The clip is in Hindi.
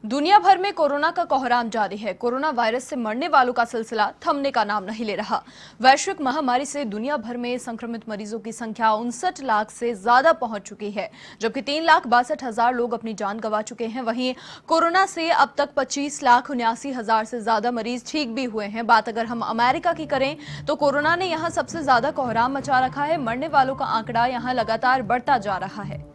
दुनिया भर में कोरोना का कोहराम जारी है। कोरोना वायरस से मरने वालों का सिलसिला थमने का नाम नहीं ले रहा। वैश्विक महामारी से दुनिया भर में संक्रमित मरीजों की संख्या 59 लाख से ज्यादा पहुंच चुकी है, जबकि 3,62,000 लोग अपनी जान गंवा चुके हैं। वहीं कोरोना से अब तक 25,79,000 से ज्यादा मरीज ठीक भी हुए हैं। बात अगर हम अमेरिका की करें तो कोरोना ने यहां सबसे ज्यादा कोहराम मचा रखा है। मरने वालों का आंकड़ा यहां लगातार बढ़ता जा रहा है।